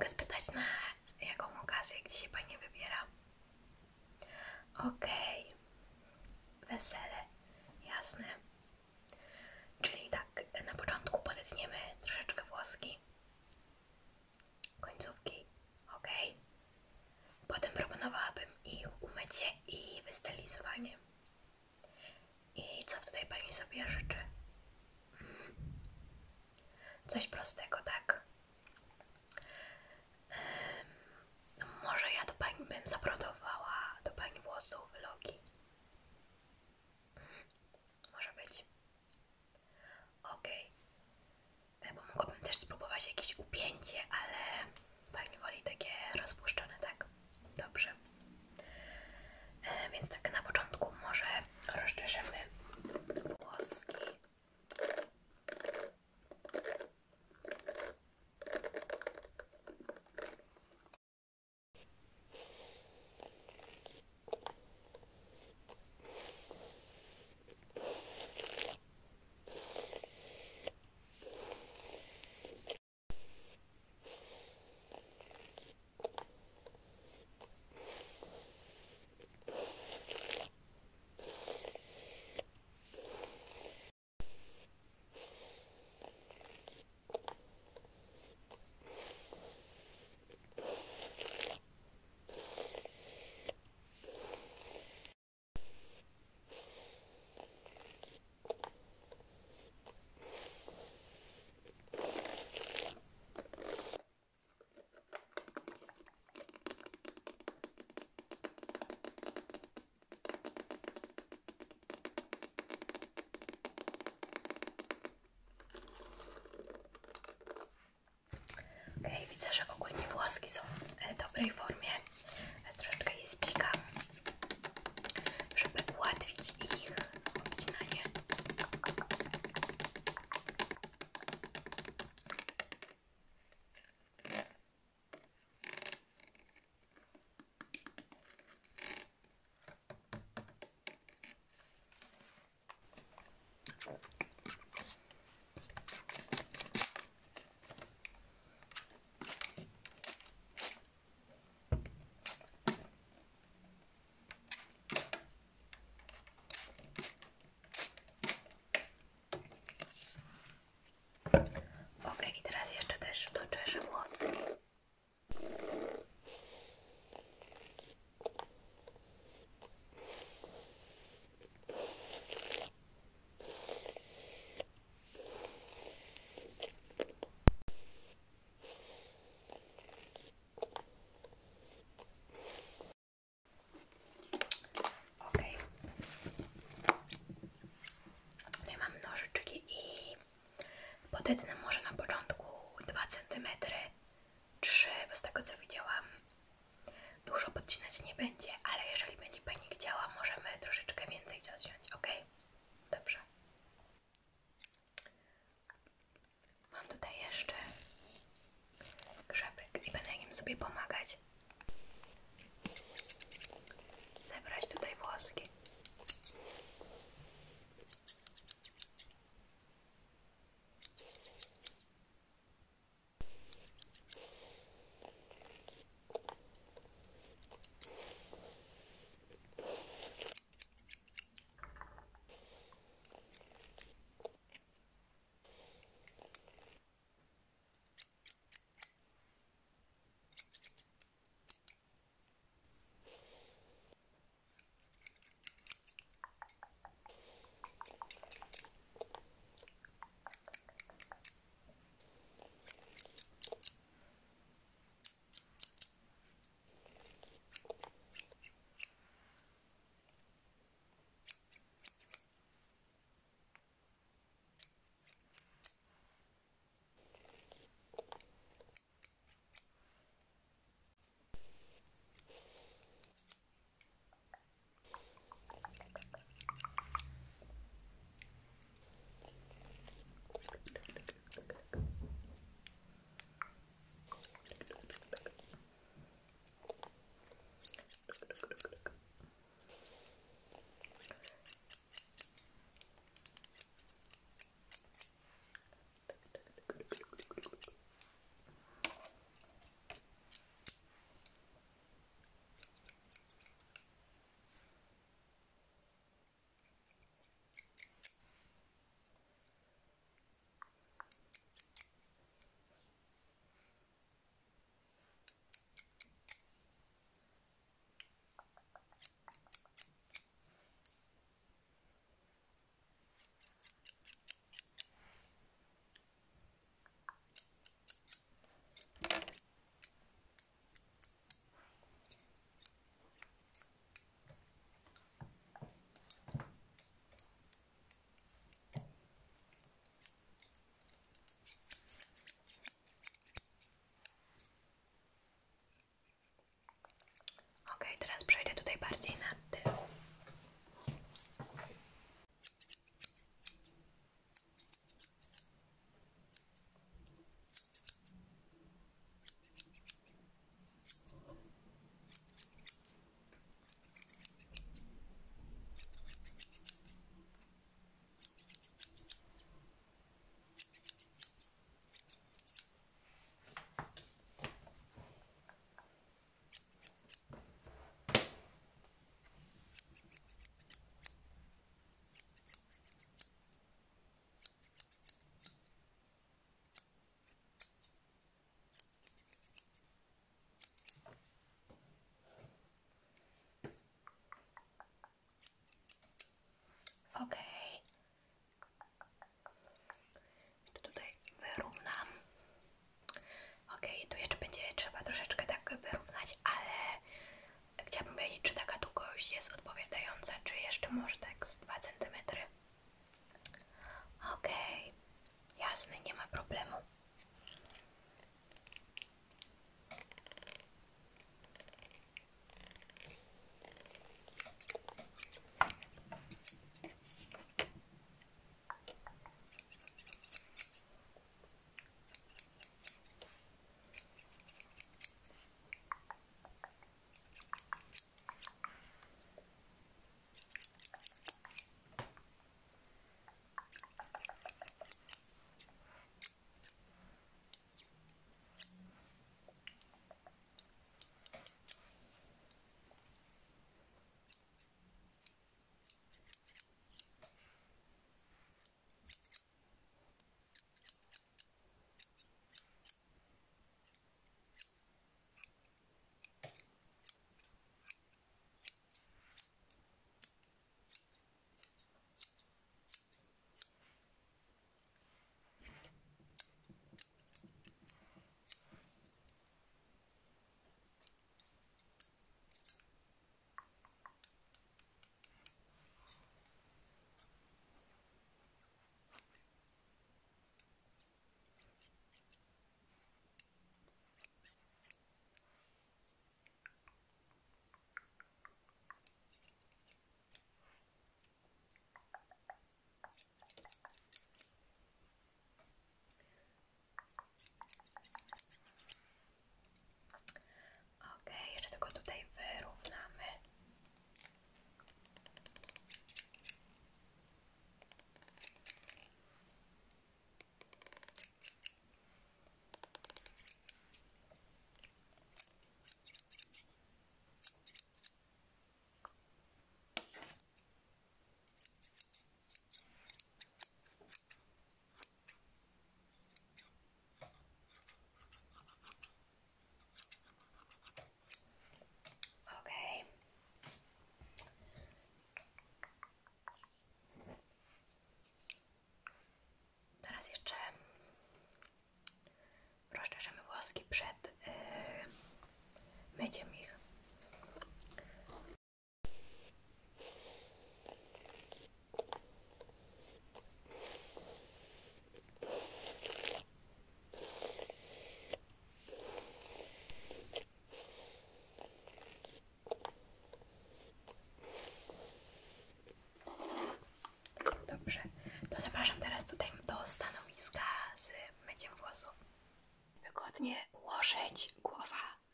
mogę spytać, na jaką okazję, gdzie się Pani wybiera? Okej, wesele, jasne. Czyli tak, na początku podetniemy troszeczkę włoski, końcówki, okej. Potem proponowałabym ich umycie i wystylizowanie. I co tutaj Pani sobie życzy? Coś prostego, tak? Może ja do Pani bym zaprodowała do Pani włosów wylogi. Może być. Okej. Bo mogłabym też spróbować jakieś upięcie, ale Pani woli takie rozpuszczone, tak? Dobrze. Więc tak na początku może rozczeszemy włoski. Okej, widzę, że ogólnie włoski są w dobrej formie. Troszeczkę je spikam, żeby ułatwić ich obcinanie. Okej, i teraz jeszcze też doczeszę włosy. Okej. Tutaj mam nożyczki i podetnę może na początku 2 cm, 3, bo z tego co widziałam dużo podcinać nie będzie, ale jeżeli będzie Pani chciała, możemy troszeczkę więcej dociąć, ok? Dobrze. Mam tutaj jeszcze grzebek i będę nim sobie pomagać zebrać tutaj włoski.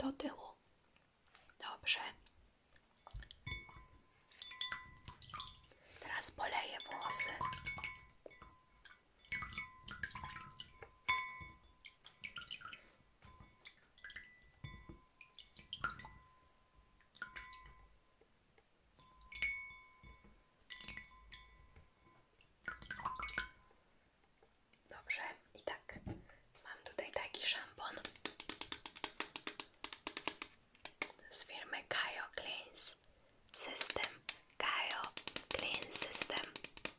do tyłu. Dobrze. Teraz poleję włosy. Dobrze, i tak, mam tutaj taki szampon z firmy Kayo Cleanse System. Kayo Cleanse System.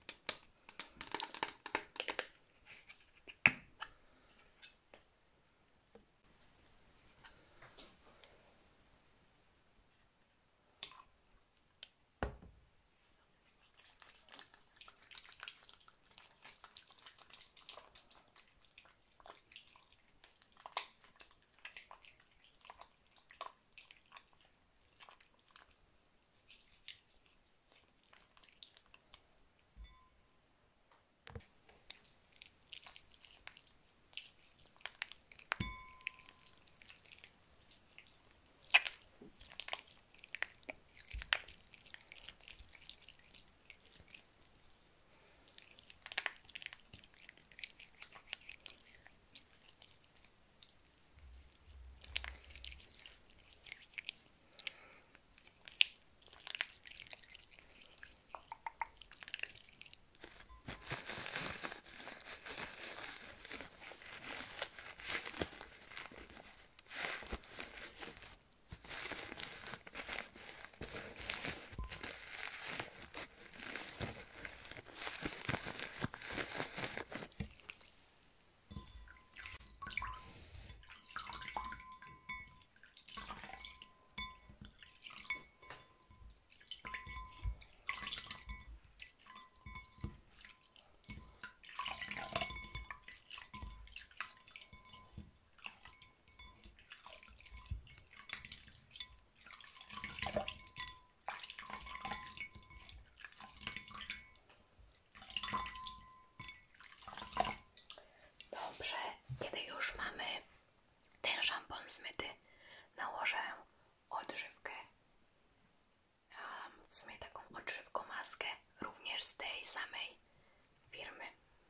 Dobrze, kiedy już mamy ten szampon zmyty, nałożę odżywkę. W sumie taką odżywką maskę, również z tej samej firmy.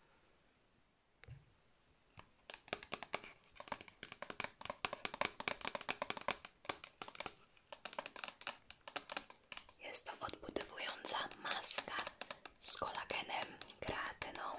Jest to odbudowująca maska z kolagenem i kreatyną.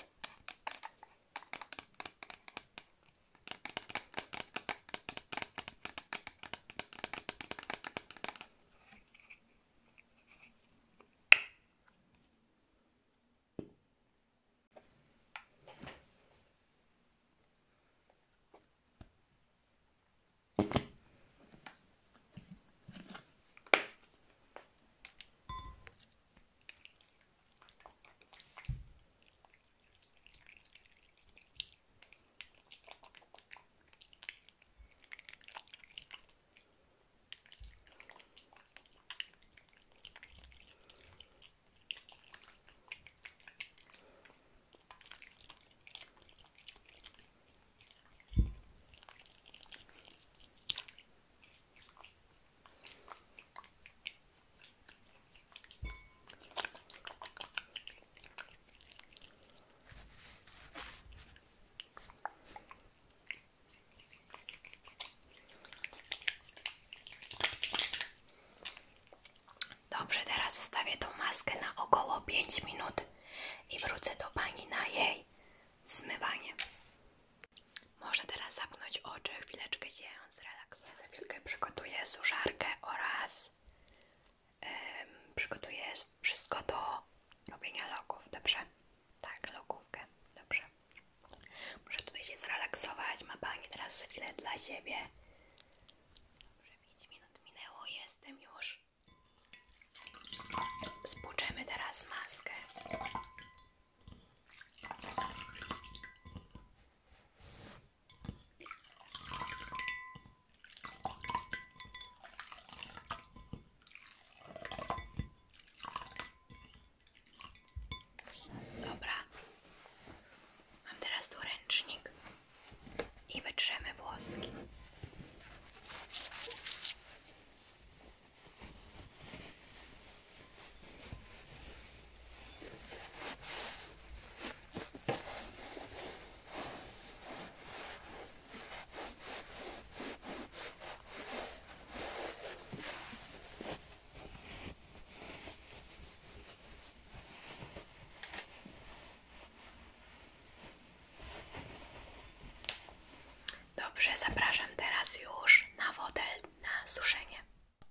Dobrze, zapraszam teraz już na fotel na suszenie.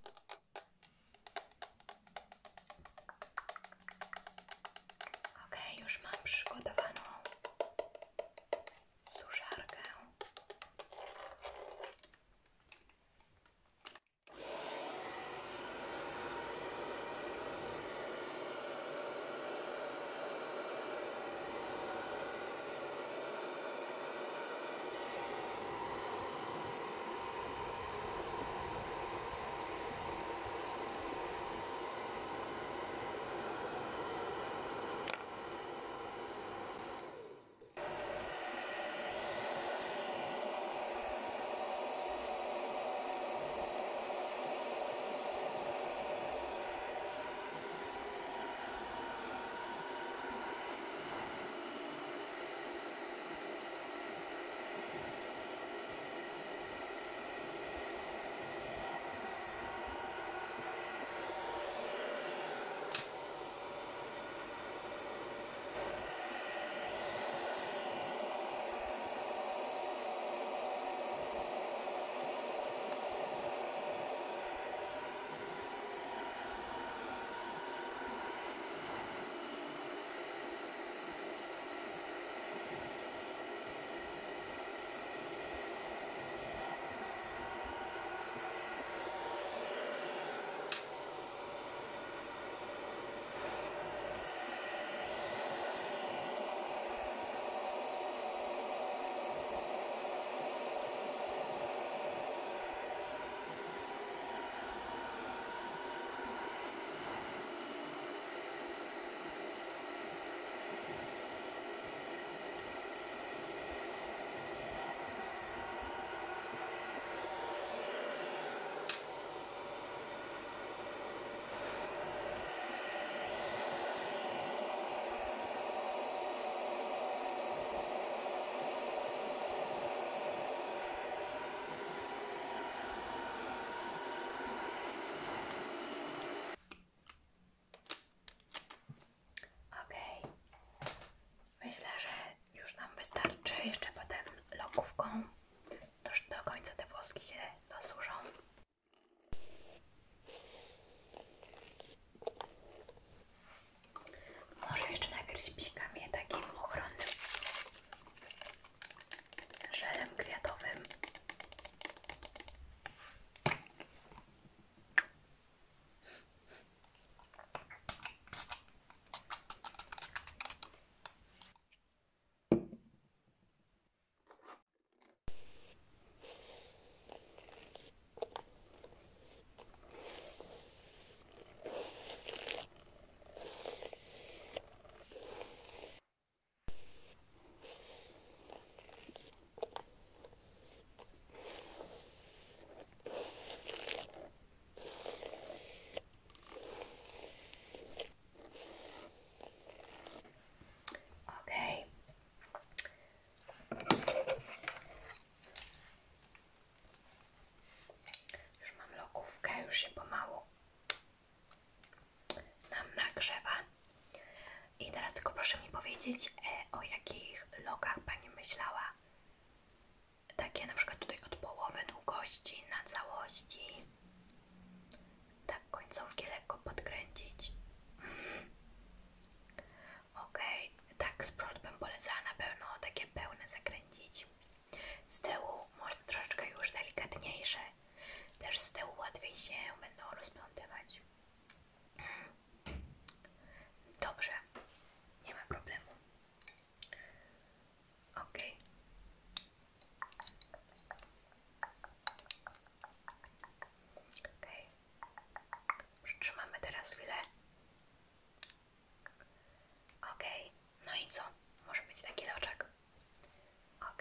Ok, już mam przygotowaną suszarkę. Myślę, że już nam wystarczy. Jeszcze potem lokówką do końca te włoski się dosuszą. Może jeszcze najpierw spikam je takim ochronnym żelem kwiatowym. Już się pomału nam nagrzewa. I teraz tylko proszę mi powiedzieć, o jakich lokach Pani myślała. Takie na przykład tutaj od połowy długości na całości. Tak, końcówki lekko podkręcić. Ok, tak, z przodu bym polecała na pewno takie pełne zakręcić. Z tyłu można troszeczkę już delikatniejsze. Też z tyłu łatwiej się będą rozplątywać. Dobrze, nie ma problemu. Ok. Ok. Przytrzymamy teraz chwilę. Ok. No i co? Może być taki loczek. Ok.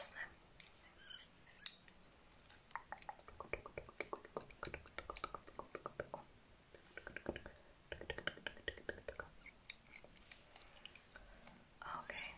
jasne. Okej.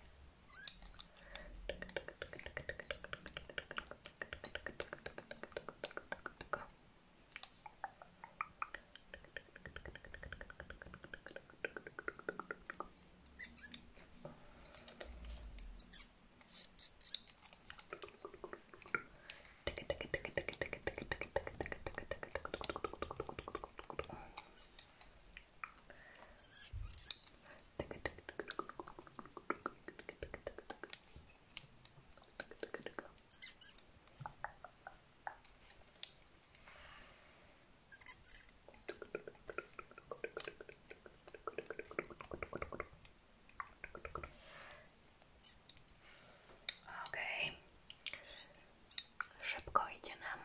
Okej. Szybko idzie nam.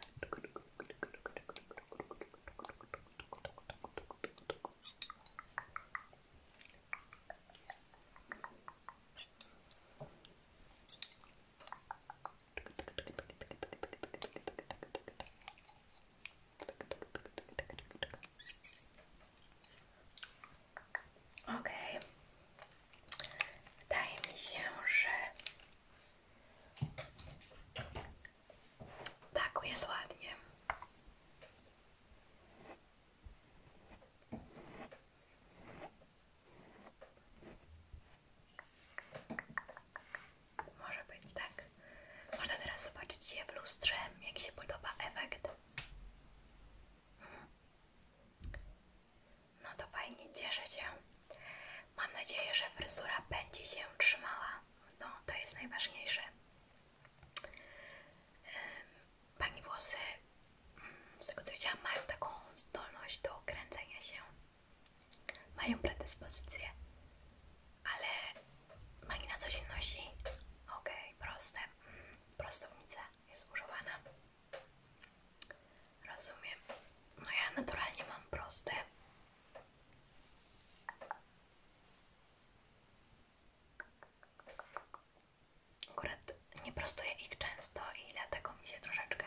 Okej. Wydaje mi się, że tak jest ładnie. Może być tak. Można teraz zobaczyć się w lustrze, jaki się podoba efekt. No to fajnie, cieszę się. Mam nadzieję, że fryzura będzie się trzymała. No, to jest najważniejsze. Pani włosy, z tego co widziałam, mają taką zdolność do kręcenia się. Mają predyspozycję. Ale pani na co dzień nosi? Okej, proste. Prostownica jest używana. Rozumiem. No ja naturalnie mam proste. Akurat nie prostuję ich często i dlatego mi się troszeczkę